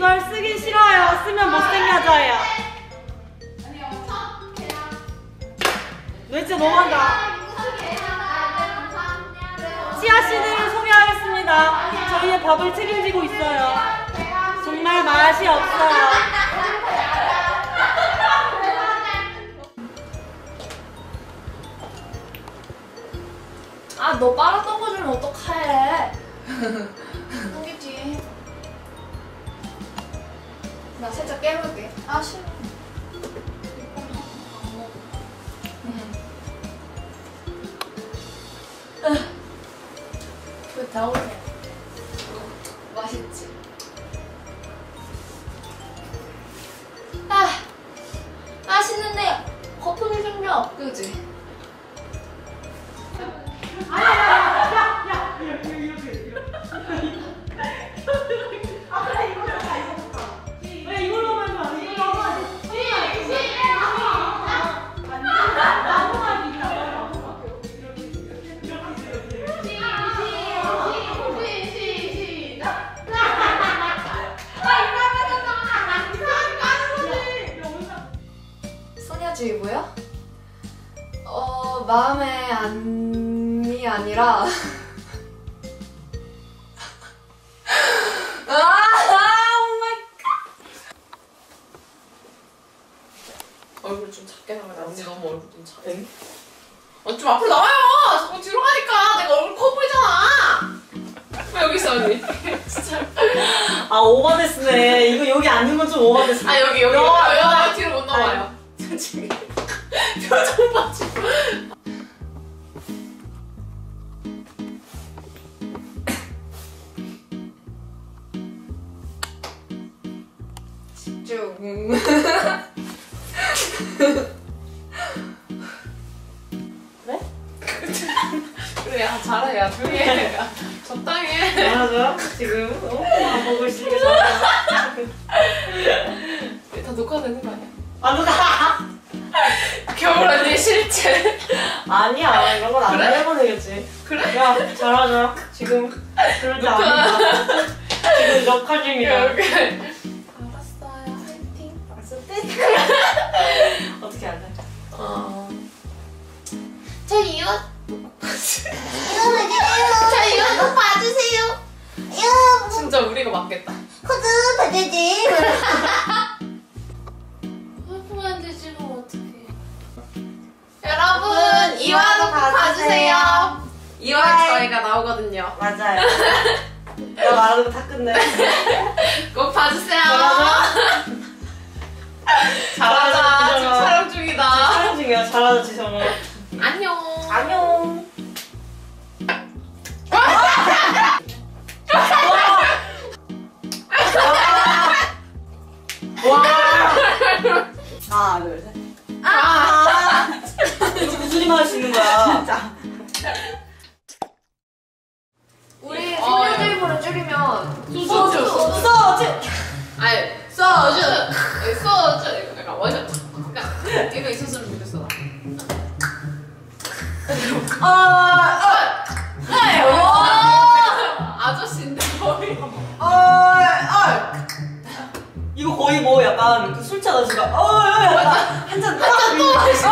이걸 쓰기 싫어요. 쓰면 못생겨져요. 너 진짜 너무한다. 씨앗씨들을 소개하겠습니다. 저희의 밥을 책임지고 있어요. 정말 맛이 없어요. 아, 너 빨았던 거 주면 어떡해? 여기지. 나 살짝 깨물게. 아, 싫어. 왜 다오네? 맛있지? 아, 맛있는데 거품이 생겨. 그지? 왜 이걸로만 줘? 이걸로만 소녀주의보요? 마음에 안이 아니라 얼굴 좀 작게 나와. 언니 너무 얼굴 좀 작게. 좀 앞으로 나와요. 자꾸 뒤로 가니까 내가 얼굴 커 보이잖아. 왜 여기 있어 언니? 진짜. 아 오버됐네. 이거 여기 앉는 건 좀 오버됐어. 아 여기 뒤로 못 나와요. 지금 표정 봐 지금. 집중. 그래? 그래 야 잘해 야 조용히 해. 야, 적당히 해. 맞아. 지금 밥 먹을 수 있게 잘해. 다 녹화되는 거 아니야? 안 누가? 겨울 언니 실제. 아니야 이런 건 안 그래? 해보내겠지. 그래? 야 잘하자. 지금 그럴 때 아니다. 지금 녹화 중이다. 여기. 알았어요. 화이팅. 어떻게 안 돼? 저 이거 저 이거 좀 봐주세요. 진짜 우리가 맞겠다. 코드 봐주지. 화분한테 찍으면 어떡해. 여러분 이화도 봐주세요. 이화 저희가 나오거든요. 맞아요. 내가 말하는 거 다 끝내. 꼭 봐주세요. 잘하자. 잘하자. 지금 촬영 중이다. 촬영 중이야. 잘하자 지성아. 안녕. 안녕. 와. 하나 둘 셋. 이거 무슨 일만 할 수 있는 거야. 진짜. 우리 소녀주의보를 줄이면 소주. 아니 소주. 소주. 약간 완전. 그러니까 이거 있었으면 좋겠어. 아저씨인데 거의. 이거 거의 뭐 약간 그 술차 아저씨가 약간 한잔 또 마시고.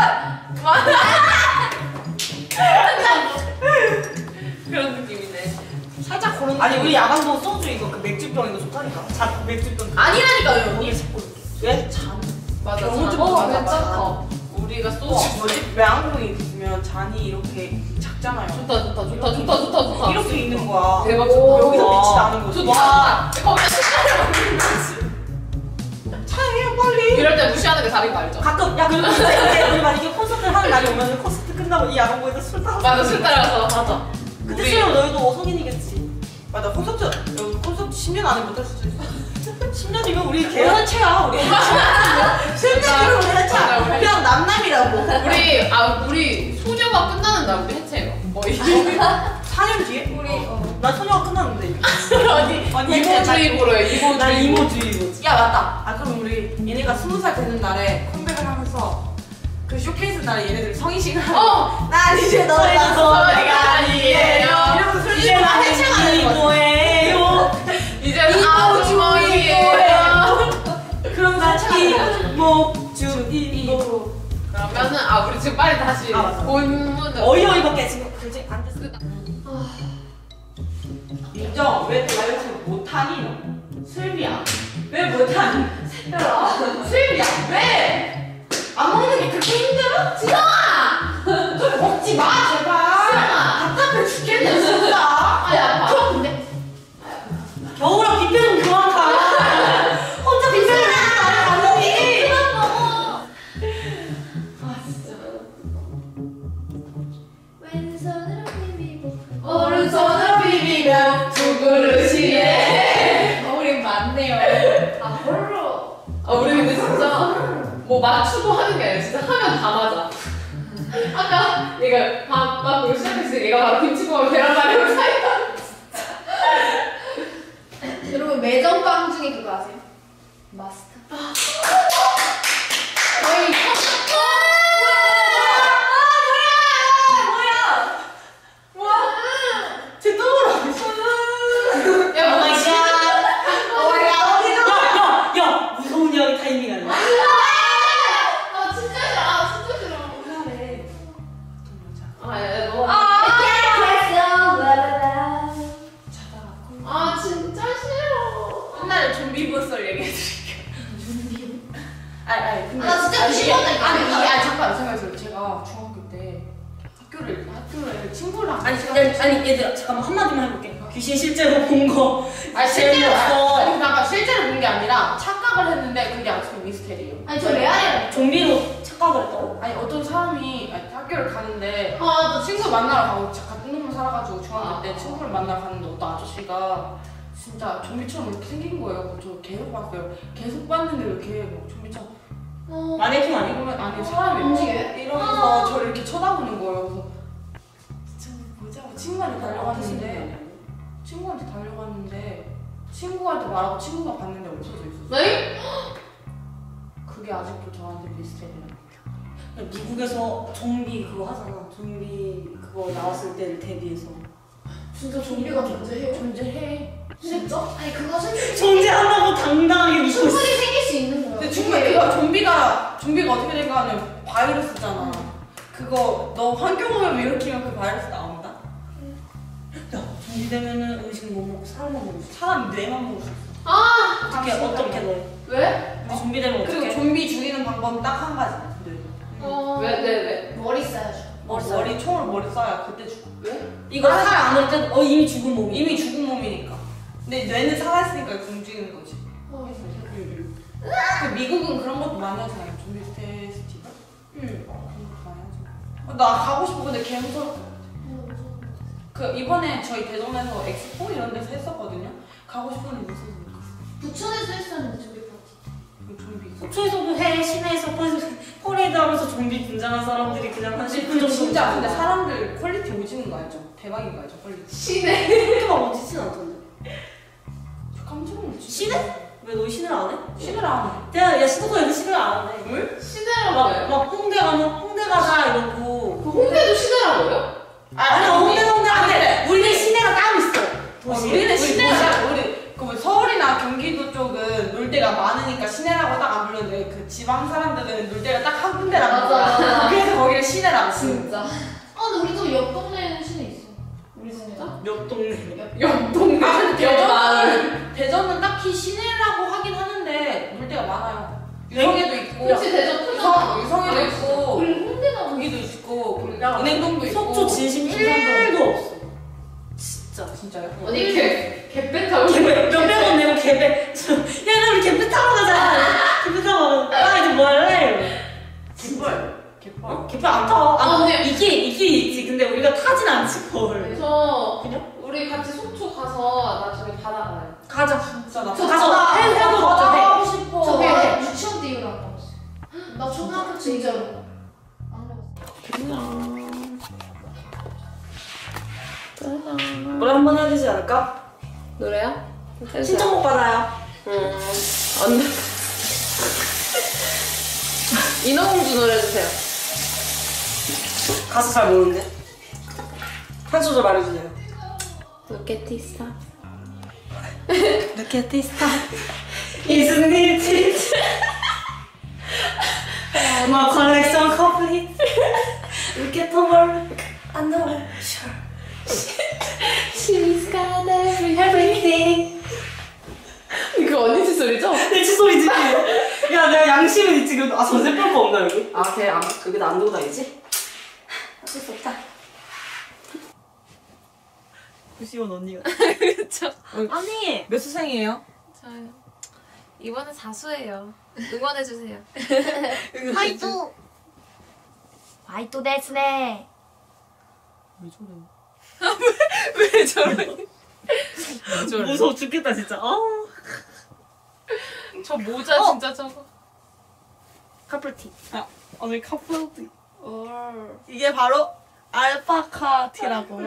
그런 느낌이네. 살짝 그런. 아니 우리 야간도 소주 이거 그 맥주병 이거 좋다니까. 맥주병. 아니라니까요. 거기 자꾸 왜? 잔. 맞아. 너무 좀 맞아. 괜찮다. 우리가 뭐지? 소주. 외항공이 있으면 잔이 이렇게 작잖아요. 좋다. 이렇게 있는 거야. 대박. 여기서 빛이 나는 거지. 좋다. 거기다 숟가락 먹는 거지. 차해요 빨리. 이럴 때 무시하는 게 다른 거 알죠? 가끔 야 그리고 근데 우리 만약에 콘서트를 하는 날이 오면 콘서트 끝나고 이 야간고에서 술 따라. 맞아, 술 따라가서. 맞아. 그때 우리- 싫으면 너희도 성인이겠지. 맞아 콘서트 여기 콘서트 10년 안에 못할 수도 있어. 10년이면 우리 개한체야 우리. 10년이면 우리 해차. 맞아, 우리. 그냥 남남이라고. 우리 소녀가 끝나는 날 우리 해체해요. 거의. 4년 뒤에? 나 소녀가 끝났는데. 아니 이모주의보로 해. 난 이모주의보지. 야 맞다. 아 그럼 우리 얘네가 20살 되는 날에 컴백을 하면서 그 쇼케이스 날에 얘네들 성인식을 하고 난 이제 너희가 소리가 아니에요. 이러면서 술 이제 집을 나는 해체하는 거지. 이모예요. 이제는 아주 뭐이에요. 주인공 주인공. 그러면은 우리 지금 빨리 다시 맞아. 본문을. 어이어이밖에 지금 글씨 안 됐어. 인정. 왜 다이어트 못하니 너? 슬비야. 왜 못하니? 슬비야. 왜? 안 먹는 게 그렇게 힘들어? 지성아! 좀 먹지 마 제발. 답답해 죽겠네 진짜. 아파. 근데 겨울아 뷔페 좀 그만 가. 혼자 뷔페를 말을 가느니. 그만 먹어. 왼손으로 비비고 오른손으로 비비면 두 그릇이에. 우린 맞네요. 홀로. 우리 근데 진짜 뭐 맞추고 하는 게 아니라 진짜 하면 다 맞아. 아까 얘가 밥 먹고 시작했을 때 얘가 바로 김치국하고 계란말이로 사이다. 여러분 매점빵 중에 그거 아세요? 마스터. 거의 제 똥을 안 야, 오 마이 갓. 야, 무서운 이야기 타이밍 아니야? 진짜 싫어. 진짜 싫어. 야, 너. 진짜 싫어. 옛날에 좀비 보스를 얘기해드릴게요. 아니 근데 나 진짜 싫었다니까. 잠깐 생각해보세요. 제가 중학교 때 학교를 친구랑 아니 얘들아 잠깐만 한마디만 해볼게. 귀신 실제로 본 거. 실제로 재미없어. 아니 그러니까 실제로 본 게 아니라 착각을 했는데 그게 아직도 미스테리예요. 아니 저 레알이야. 좀비로 착각을 했다고? 아니 어떤 사람이 학교를 가는데 너 친구 만나러 가고 같은 동네 살아가지고 중학교 때 친구를 만나러 갔는데 어떤 아저씨가 진짜 좀비처럼 이렇게 생긴 거예요. 저 계속 봤어요. 계속 봤는데 왜 이렇게 막 좀비처럼 마네킹 아니고? 이러면 아니 사람이 움직여요? 이러면서 저를 이렇게 쳐다보는 거예요. 그래서 진짜 뭐지 하고 친구한테 달려갔는데 친구한테 말하고 친구가 봤는데 없어져 있었어요. 네? 그게 아직도 저한테 미스테리랍니다. 미국에서 좀비 그거 하잖아. 좀비 그거 나왔을 때를 대비해서. 진짜 좀비가 존재해요? 존재해. 진짜? 아니 그거 존재한다고 당당하게 믿고 있어. 충분히 생길 수 있는 거야. 근데 중간에 그거 좀비가 어떻게 된가 하면 바이러스잖아. 그거 너 환경오염 일으키면 그 바이러스 나온다? 야, 좀비 되면은 음식 못 먹고 사람만 먹을 수 있어. 사람 뇌만 먹을 수 있어. 어떻게 너? 왜? 우리 좀비 되면 그리고 어떻게? 좀비 죽이는 방법은 딱 한 가지. 왜? 머리 써야죠. 머리 총을 머리 쏴야 그때 죽어. 왜? 이거 살 안 먹을 때 이미 죽은 몸이. 이미 죽은 몸이니까. 근데 뇌는 살아있으니까 움직이는 거지. 그 미국은 그런 것도 많이 하잖아요. 좀비 페스티벌. 그런 것도 많이 하죠. 나 가고 싶어. 근데 개 무서울 것 같아. 그 이번에 저희 대전에서 엑스포 이런 데서 했었거든요. 가고 싶었는데 무서워서 못 갔어. 부천에서 했었는데 좀비 파티. 그 좀비. 속초에서도 해, 시내에서 퍼레이드 하면서 좀비 분장한 사람들이 그냥 한 10분 정도. 진짜 근데 사람들 퀄리티 오지는 거 알죠? 대박인 거 알죠? 퀄리티. 시네. 그렇게 막 멋지진 않던데. 저 깜짝 놀랐지. 시내? 왜 너 시내를 안 해? 시내를 안 해. 야, 시도가 애들 시내를 안 해. 왜? 시내라고 해요? 막 홍대 가면 홍대 가자 이러고. 그 홍대도 시내라고 해요? 아니 홍대 안돼. 우리는 시내가 따로 있어. 도시. 우리는 시내가 우리 그 서울이나 경기도 쪽은 놀 데가 많으니까 시내라고 딱 안 부르는데 그 지방 사람들은 놀 데가 딱 한 군데라고 맞아. 불러. 그래서 거기를 시내라고 부르는 진짜. 근데 우리도 옆 동네에는 시내 있어. 우리 진짜? 옆 동네. 옆 동네. 근데 옆 마을. 대전은 딱히 시내라고 하긴 하는데 놀 데가 많아요. 유성에도 있고 그렇지 대전 크잖아. 유성에도 있고 우리 홍대 가면 거기도 있고 야, 은행동도 있고 속초 진심 1도 없어. 진짜. 진짜요? 언니 개배 타고. 몇백 원 내고 개배. 야, 나 우리 개배 타러 가자. 개배 타러 가자. 나 이제 뭐 할래? 갯벌 개배 안 타. 언니. 있긴 있지. 근데 우리가 타진 않지 그걸. 저 그냥? 우리 같이 속초 가서 나중에 바다 가요. 가자. 진짜 나 가서 해도 가자. 가고 싶어. 저기 유치원 때 이후로 안 가봤어. 나 초등학교 진짜로 안 가봤어. 노래 한 번 해야 되지 않을까? 노래요? 신청곡 받아요. 언니. 인어공주 노래 해주세요. 가수 잘 모르는데. 한 소절 말해주세요. Look at this star. Look at this star. Isn't it? 칫솔이지. 야 내가 양심은 있지. 아 전세 뺄 거 없나 여기? 아 걔 아마 여기다 안 두고 다니지? 어쩔 수 없다. 구시원 언니가. 그쵸. 언니 몇 수생이에요? 저요. 이번에 4수예요. 응원해주세요. 화이토. 화이토 데스네. 왜 저래? 왜 저래? 무서워 죽겠다 진짜. 저 모자 진짜 저거. 카플티. 아 오늘 카플티. 이게 바로 알파카 티라고.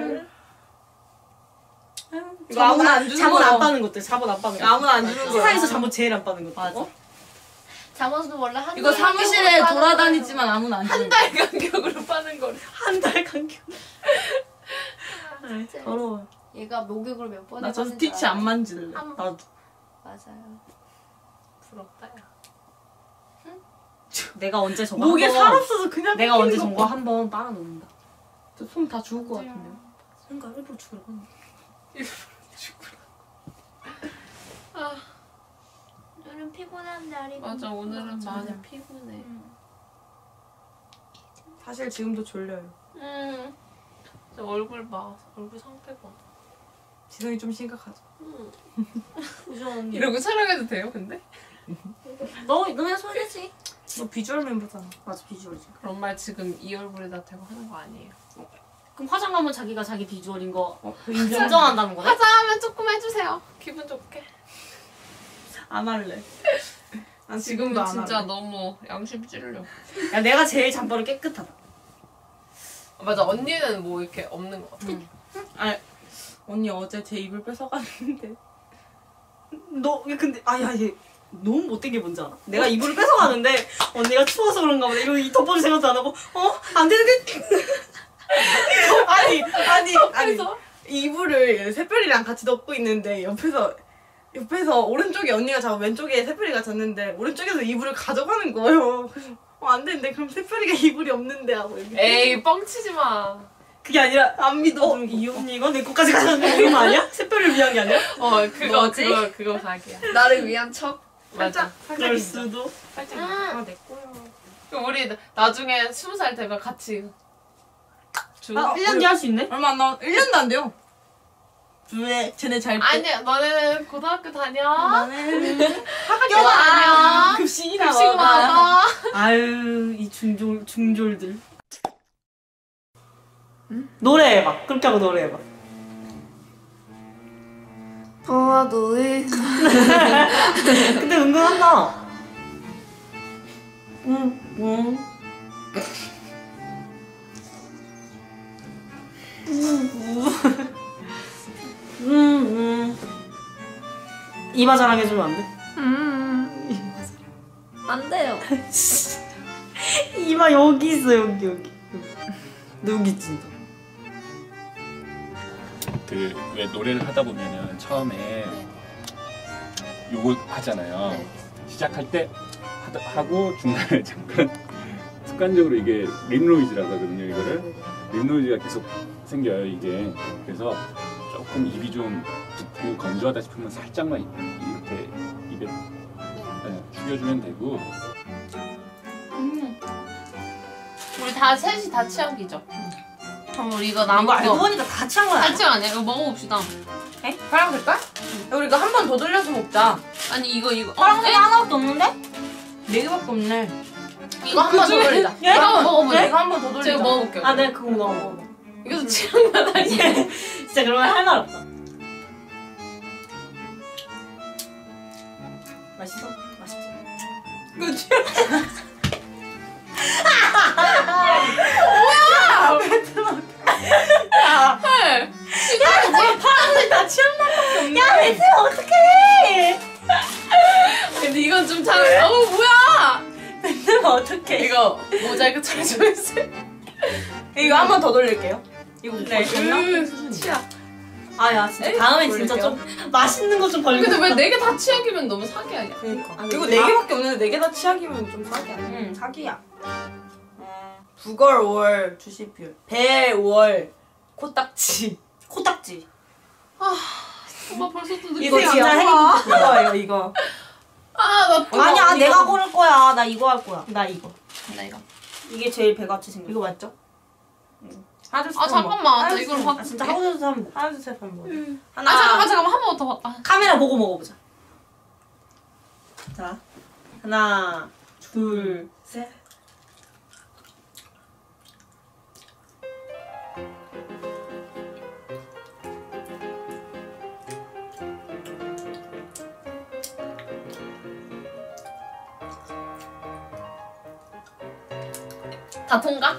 이거 아무나 안 주는 잠옷 안 거. 빠는 것들. 잠옷 안 빠는 거. 아무나 안 주는 거. 세상에서 잠옷 제일 안 빠는 것들. 맞아. 잠옷은 원래 한 이거 달 사무실에 간격으로 빠는 돌아다니지만 아무나 안 주는 한 달 간격으로 빠는 거를. 한 달 간격. 진짜. 더러워. 거예요. 얘가 목욕을 몇 번 나 저 해봤는지 스티치 안 만질래. 한- 나도. 맞아요. 부럽다 야. 내가 언제 저거 목에 한 번- 살 없어서 그냥 내가 언제 거 저거 한 번 빨아놓는다. 손 다 죽을 것 같은데요. 그러니까 일부러 죽으라고 하는 거야. 아 오늘은 피곤한 날이고. 맞아 오늘은 많이 피곤해. 사실 지금도 졸려요. 저 얼굴 봐. 얼굴 상태 봐. 지성이 좀 심각하죠. 우정 언니. 이러고 촬영해도 돼요 근데? 너네 소개지. 너 비주얼 멤버잖아. 맞아 비주얼이지. 그런 말 지금 이 얼굴에다 대고 하는 거 아니에요. 그럼 화장하면 자기가 자기 비주얼인 거 인정한다는 거네? 화장하면 조금 해주세요. 기분 좋게. 안 할래. 난 지금은 안 진짜 할래. 너무 양심 찔려. 야 내가 제일 잠바를 깨끗하다. 맞아 언니는 뭐 이렇게 없는 것 같아. 아니, 언니 어제 제 입을 뺏어갔는데. 너 근데 아야 얘 너무 못된 게 뭔지 알아? 내가 이불을 뺏어가는데 언니가 추워서 그런가 보다 이러고 이 덮어줄 생각도 안 하고 안 되는데 아니 이불을 새별이랑 같이 덮고 있는데 옆에서 오른쪽에 언니가 자고 왼쪽에 새별이가 잤는데 오른쪽에서 이불을 가져가는 거예요. 그래서 안 되는데 그럼 새별이가 이불이 없는데 하고 이렇게. 에이 뻥치지 마. 그게 아니라 안 믿어. 이 언니가 내 것까지 가져가는 거 아니야? 새별을 위한 게 아니야? 그거 그거 각이야. 나를 위한 척. 맞아. 그럴 수도. 살짝. 내 거야. 그럼 우리 나중에 20살 되면 같이. 아 1년 뒤에 할 수 있네? 얼마 안 나? 1년도 안 돼요. 왜? 쟤네 잘. 아니야 너네는 고등학교 다녀. 나는 학교 다녀. 급식이나 급식 먹어. 먹어. 아유 이 중졸들. 노래해봐. 그렇게 하고 노래해봐. 너의 근데 은근한다. 응. 이마 자랑해주면 안 돼? 안 돼요. 이마 여기 있어 여기. 너 여기 진짜. 그 왜 노래를 하다 보면은 처음에 요거 하잖아요. 네. 시작할 때 하고 중간에 잠깐 습관적으로 이게 립노이즈라고 하거든요. 이거를 립노이즈가 계속 생겨요. 이게 그래서 조금 입이 좀 붓고 건조하다 싶으면 살짝만 이렇게 입에 죽여주면 되고. 우리 다 셋이 다 취향기죠? 그럼 우리 이거 이거 남은 알고 거 보니까 다 취한 거야. 다 취향 아니야? 이거 먹어봅시다. 파랑 색깔? 우리 이거 한 번 더 돌려서 먹자. 아니 이거 파란 거 하나밖에 없는데? 4개밖에 없네. 이거 한 번 더 돌리자. 예? 이거 한번 먹어보자. 예? 이거 한 번 더 돌리자. 제가 먹어볼게요. 아, 네, 그거 먹어. 이것도 취향만 아니야. 진짜 그러면 할 말 없다. 맛있어? 맛있지? 그치? 헐. 나 취향밖에 없네. 야, 내 집에 어떡해! 근데 이건 좀 잘. 어우 뭐야? 내 어떡해. 이거 모자이크 처리좀 해주세요. 이거 한 번 더 돌릴게요. 이거 네. 취향. 아, 야, 진짜 에이, 다음엔 진짜 좀 맛있는 거 좀 걸리고. 근데 왜 4개 다 취향이면 너무 사기 아니야? 그러니까. 아, 이거 근데 4개밖에 없는데 4개 다 취향이면 좀 사기 아니야? 응, 사기야. 북월 5월 주시뷰 배월 코딱지 코딱지. 엄마 벌써 또 이거 느끼해. 진짜 이거예요 이거. 나 아니야 내가 고를 거야. 나 이거 할 거야. 나 이거. 나 이거. 이게 제일 배같이 생겼어. 이거 맞죠? 하나 둘 셋. 아 잠깐만. 나 이걸 아 진짜 하나 둘 셋 한번. 하나 둘 셋 한번. 아 잠깐만 한 번 더. 카메라 보고 먹어보자. 자, 하나, 둘, 셋. 다 통과?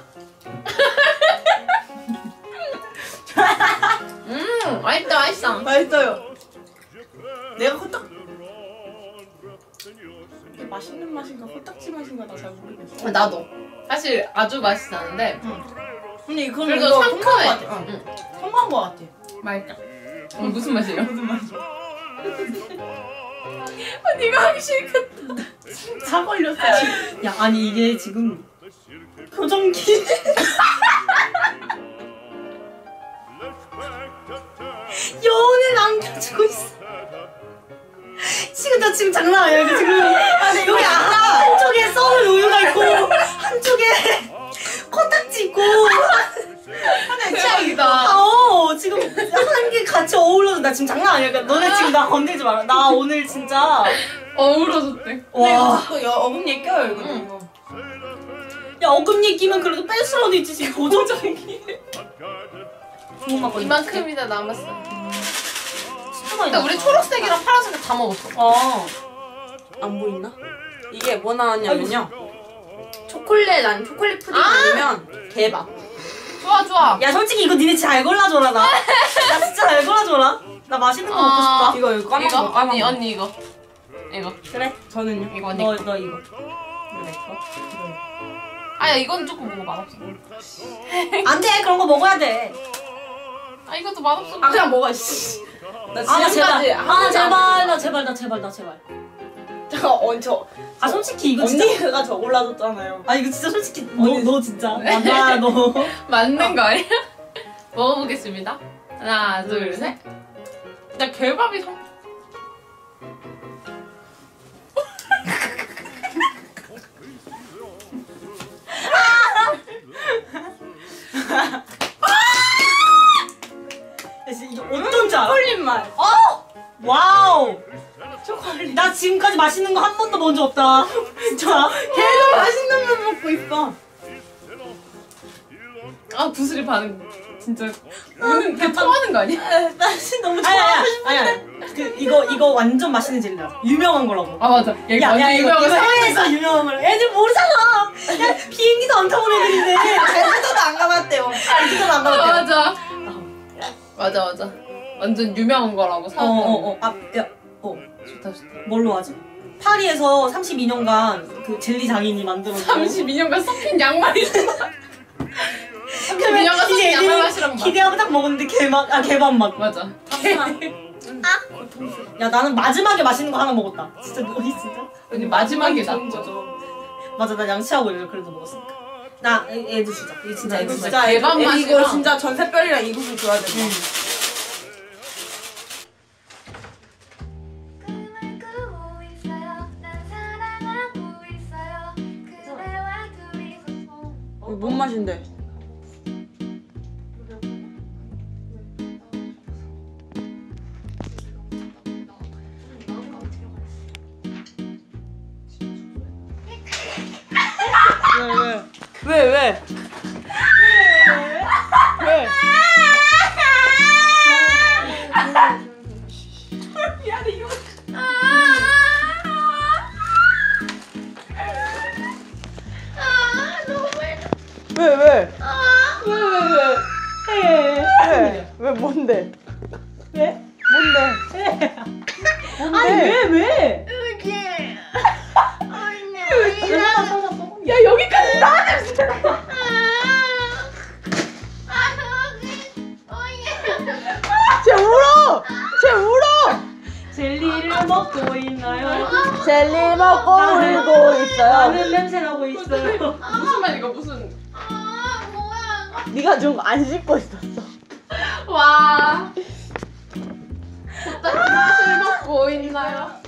맛있다 맛있어. 맛있어요. 내가 코딱 이게 맛있는 맛인가 코딱지 맛인가 나 잘 모르겠어. 나도 사실 아주 맛있었는데 근데 이거는 그래도 이거 상큼해. 통과한 것 같아. 응. 통과한 것 같아. 맛있다. 무슨 맛이에요? 무슨 맛이야? 네가 하기 싫겠다. 다 걸렸어. 야, 아니 이게 지금 표정기. 여운을 남겨주고 있어. 지금 나 지금 장난 아니야. 이거 지금 아니 여기 한쪽에 썰은 우유가 있고 한쪽에 코딱지 있고. 대박이다. 지금 한 개 같이 어울러서 나 지금 장난 아니야. 그러니까 너네 지금 나 건들지 마라. 나 오늘 진짜 어우러졌대. 와. 어금니에 껴요 이거. 응. 이거. 야 어금니 끼면 그래도 뺄 수라도 있지 지금 고정적이. 좋은 맛 이만큼이나 남았어. 진짜 많이 근데 우리 초록색이랑 파란색 다 먹었어. 안 보이나? 이게 뭐 나왔냐면요. 초콜릿 아니면 초콜릿 푸딩 아니면 개밥. 좋아. 야 솔직히 이거 니네 잘 골라줘라 나. 나 진짜 잘 골라줘라. 나 맛있는 거 먹고 싶다. 이거 까만 이거 거 까만 거. 언니 이거. 그래. 저는요. 이거 언니. 너 거. 이거. 이거 내 거. 아야 이건 조금 뭔가 맛없어. 안돼 그런 거 먹어야 돼. 아 이것도 맛없어. 아 그냥 먹어. 씨. 나 아 나 제발. 지금까지 아 나 제발. 나 제발. 나 제발. 나 제발. 저 아 솔직히 이거 진짜. 언니가 저 골라줬잖아요. 아 이거 진짜 솔직히 너 진짜. 나 너. 맞는 거 아니야? 먹어보겠습니다. 하나 둘 셋. 나 개밥이 성. 이게 어떤 줄 알아? 초콜릿 맛. 와우. 초콜릿. 나 지금까지 맛있는 거 한 번도 본 적 없다. 진짜. 계속 맛있는 걸 먹고 있어. 아 부스리 반응. 진짜 우는 개 토하는 거 아니야? 나 진짜 너무 아니야 좋아하고 싶어. 아니야. 그 이거 완전 맛있는 젤리야. 유명한 거라고. 아 맞아. 여기 야 완전 이거 유명한 거 해외에서 유명한 거라. 애들 모르잖아. 야 비행기도 안 타본 애들인데. 제주도도 안 가봤대요. 제주도도 안 가봤대. 맞아. 완전 유명한 거라고 사는. 좋다. 뭘로 하지? 파리에서 32년간 그 젤리 장인이 만들어준 32년간 섞인 양말이. 32년간 섞인 이제 양말 애들이 맛이란 맛. 기대하고 딱 먹었는데 개밥 맛. 맞아. 야 나는 마지막에 맛있는 거 하나 먹었다. 진짜 너희 진짜. 언니 마지막이다. 좋은 거죠. 맞아 나 양치하고 이래 그래도 먹었으니까. 나 애들 주자. 이거 진짜 애들 주자. 진짜 대박 이거 맛이랑. 진짜 전세별이랑 이국을 줘야 돼. 뭔 맛인데? 왜? 왜? 왜? 뭔데? 왜? 뭔데? 아니 왜? 야 여기까지 나 냄새. 쟤 울어. 쟤 울어. 젤리를 먹고 있나요? 젤리 먹고 울고 있어요. 나는 냄새 나고 있어요. 무슨 말 이거 무슨. 네가 좀 안 씻고 있었어. 와. 술 먹고 있나요?